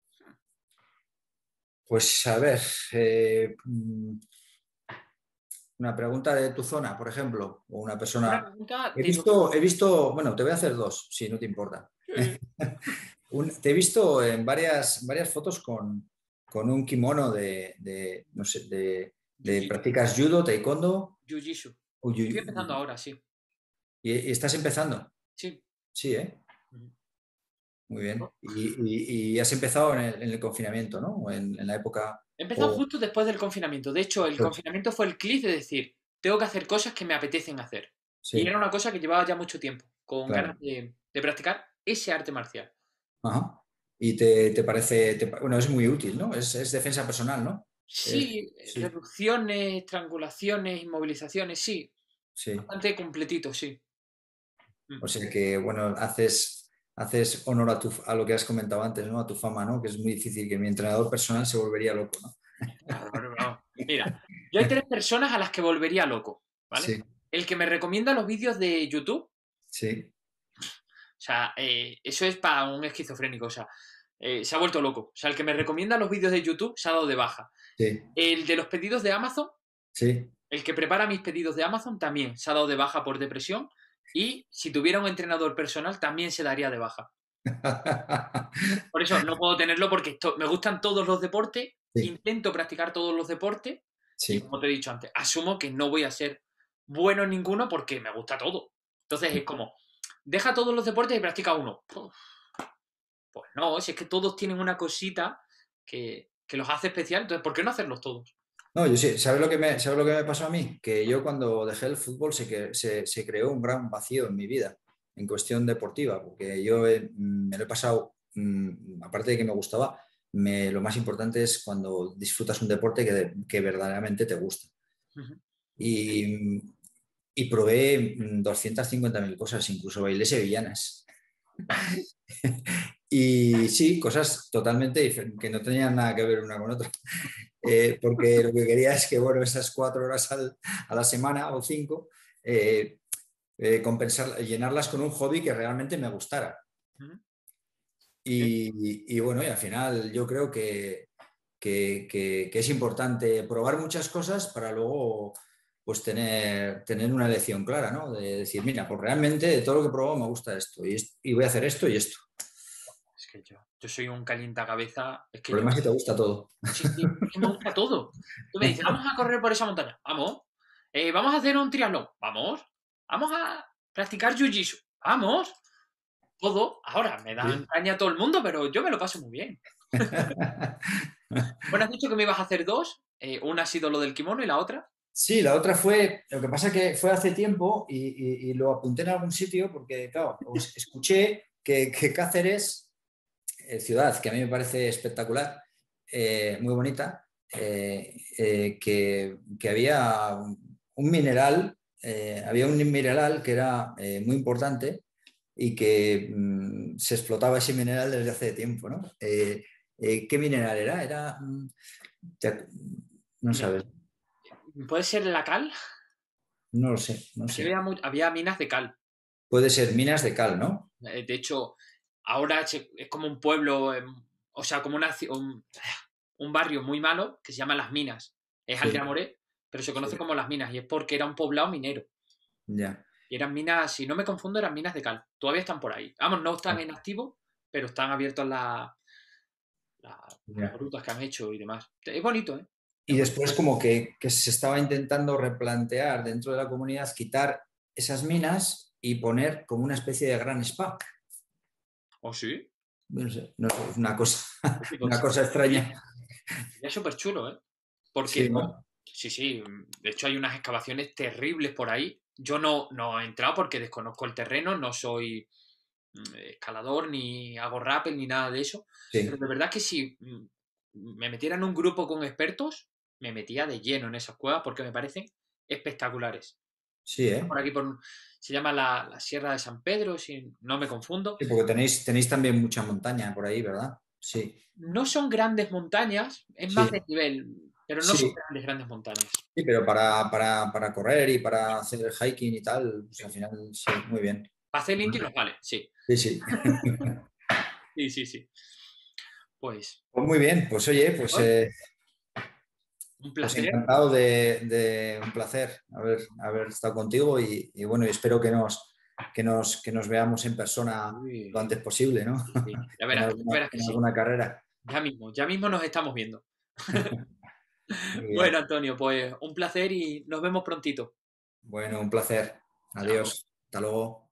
Pues a ver, eh, mm, Una pregunta de tu zona, por ejemplo, o una Una persona. pregunta He de tu... visto, he visto, bueno, te voy a hacer dos, si no te importa. Sí. Un- te he visto en varias, varias fotos con, con un kimono de, de, no sé, de, de Jiu-jitsu. practicas judo, taekwondo. Jiu-jitsu. Uy, Estoy uy, empezando uy. ahora, sí. Y, y estás empezando. Sí. Sí, ¿eh? Ujú. Muy bien. Y, y- y has empezado en el, en el confinamiento, ¿no? O En, en la época. He empezado O, justo después del confinamiento. De hecho, el confinamiento fue el clic de decir, tengo que hacer cosas que me apetecen hacer. Y era sí, una cosa que llevaba ya mucho tiempo, con ganas claro. de, de practicar ese arte marcial. Ajá. Y te, te parece, te pa- bueno, es muy útil, ¿no? Es, es defensa personal, ¿no? Es- Sí, sí, reducciones, estrangulaciones, inmovilizaciones, sí. sí. Bastante completito, sí. Mm. O sea que, bueno, haces, haces honor a, tu, a lo que has comentado antes, ¿no? A tu fama, ¿no? Que es muy difícil, que mi entrenador personal se volvería loco, ¿no? Claro, claro, claro. Mira, yo hay tres personas a las que volvería loco, ¿vale? Sí, El que me recomienda los vídeos de YouTube, o sí, sea, eh, eso es para un esquizofrénico, o sea, eh, se ha vuelto loco. O sea, el que me recomienda los vídeos de YouTube se ha dado de baja. sí, El de los pedidos de Amazon, sí. el que prepara mis pedidos de Amazon también se ha dado de baja por depresión. Y si tuviera un entrenador personal, también se daría de baja. Por eso no puedo tenerlo porque esto- me gustan todos los deportes, Sí, intento practicar todos los deportes y sí. como te he dicho antes, asumo que no voy a ser bueno en ninguno porque me gusta todo. Entonces es como, deja todos los deportes y practica uno. Puf, pues no, si es que todos tienen una cosita que, que los hace especial, entonces ¿por qué no hacerlos todos? No, yo sí, ¿sabes lo que me, ¿sabes lo que me pasó a mí? Que yo cuando dejé el fútbol se, que, se, se creó un gran vacío en mi vida, en cuestión deportiva, porque yo eh, me lo he pasado, mm, aparte de que me gustaba, me- lo más importante es cuando disfrutas un deporte que, que verdaderamente te gusta. Ujú. Y, y probé mm, doscientas cincuenta mil cosas, incluso bailé sevillanas. Y sí, cosas totalmente diferentes, que no tenían nada que ver una con otra. Eh, porque lo que quería es que, bueno, esas cuatro horas al- a la semana o cinco, eh, eh, compensar, llenarlas con un hobby que realmente me gustara. Ujú. Sí. Y, y bueno, y al final yo creo que, que, que- que es importante probar muchas cosas para luego pues tener, tener una elección clara, ¿no? De decir, mira, pues realmente de todo lo que he probado me gusta esto y, es- y voy a hacer esto y esto. Es que yo, yo soy un calientacabeza, es El que yo, problema es que te gusta todo. sí, sí, es que me gusta todo. Tú me dices, vamos a correr por esa montaña, vamos. Eh, vamos a hacer un triatlón, vamos. Vamos a practicar jiu-jitsu, vamos. Todo, ahora me dan Sí. caña a todo el mundo, pero yo me lo paso muy bien. Bueno, has dicho que me ibas a hacer dos. Eh, una ha sido lo del kimono y la otra. Sí, la otra fue, lo que pasa que fue hace tiempo y, y- y lo apunté en algún sitio porque, claro, os escuché que, que Cáceres, eh, ciudad que a mí me parece espectacular, eh, muy bonita, eh, eh, que, que había un mineral, eh, había un mineral que era eh, muy importante y que mm, se explotaba ese mineral desde hace tiempo, ¿no? Eh, eh, ¿qué mineral era? Era, mm, te- no Mira, sabes, puede ser la cal. no lo sé, no Aquí sé. había, mu- había minas de cal. Puede ser minas de cal, ¿no? Eh, de hecho, ahora se- es como un pueblo, em, o sea, como una, ci- un, un barrio muy malo que se llama Las Minas. Es Sí, Aldea Moré, pero se conoce sí, como Las Minas y es porque era un poblado minero. ya. Y eran minas, si no me confundo, eran minas de cal. Todavía están por ahí. Vamos, no están Ah, en activo, pero están abiertos la- la- las ya. rutas que han hecho y demás. Es bonito, ¿eh? Es Y bonito. después como que, que se estaba intentando replantear dentro de la comunidad, quitar esas minas y poner como una especie de gran spa. ¿Oh, sí? No sé, no sé, es una cosa, Oye, una pues, cosa sería, extraña. sería súper chulo, ¿eh? Porque, Sí, oh, ¿no? sí, sí, de hecho hay unas excavaciones terribles por ahí. Yo no, no he entrado porque desconozco el terreno, no soy mm, escalador, ni hago rappel, ni nada de eso. Pero Sí, de verdad que si mm, me metiera en un grupo con expertos, me metía de lleno en esas cuevas porque me parecen espectaculares. sí, ¿eh? Por aquí por, se llama la, la Sierra de San Pedro, si no me confundo. Sí, porque tenéis, tenéis también mucha montaña por ahí, ¿verdad? Sí, No son grandes montañas, es más de sí, nivel, pero no son sí, grandes, grandes montañas. sí, pero para, para, para correr y para hacer hiking y tal, pues al final sí, muy bien. Para hacer el Inti nos vale, sí. Sí, sí. Sí, sí, sí. Pues, Pues muy bien, pues oye, pues hoy, eh, Un Pues placer. encantado de, de un placer haber, haber estado contigo y, y bueno, y espero que nos, que, nos, que nos veamos en persona Uy, lo antes posible, ¿no? sí, ya En verás, ya alguna, verás que en sí. alguna carrera. Ya mismo, ya mismo nos estamos viendo. Muy Bueno, bien. Antonio, pues un placer y nos vemos prontito. Bueno, un placer. Chao. Adiós. Hasta luego.